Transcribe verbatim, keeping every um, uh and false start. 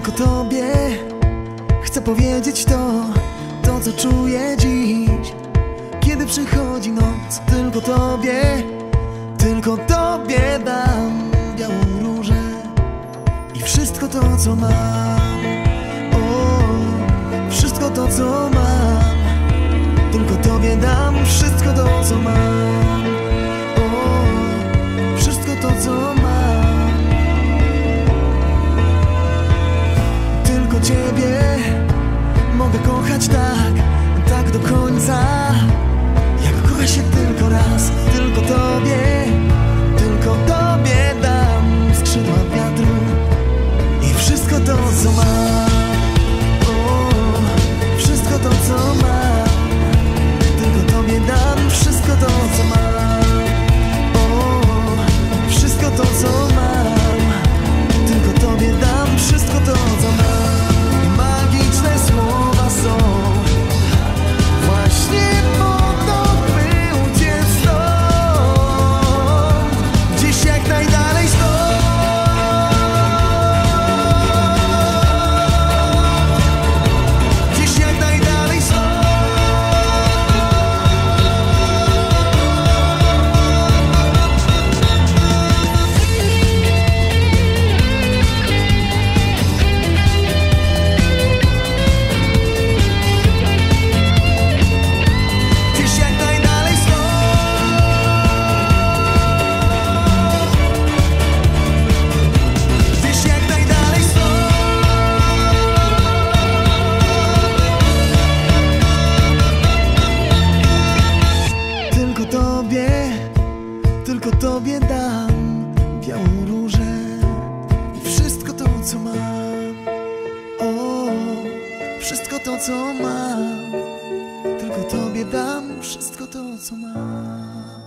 Tylko Tobie chcę powiedzieć to, to co czuję dziś, kiedy przychodzi noc. Tylko Tobie, tylko Tobie dam białą różę i wszystko to co mam. O, wszystko to co mam. Tylko Tobie dam wszystko to co mam. O, wszystko to co mam. Tylko Ciebie mogę kochać tak, tak do końca, jak kocha się tylko raz. Tylko Tobie, tylko Tobie dam skrzydła wiatru i wszystko to co mam. O, wszystko to co mam. Tylko Tobie dam wszystko to co mam. O, wszystko to co mam. Tylko Tobie dam wszystko to co mam. Magiczne słowa są właśnie po to, by uciec stąd, gdzieś jak najdalej stąd, gdzieś jak najdalej stąd. Tylko Tobie dam białą różę i wszystko to co mam. O, wszystko to co mam. Tylko Tobie dam wszystko to co mam.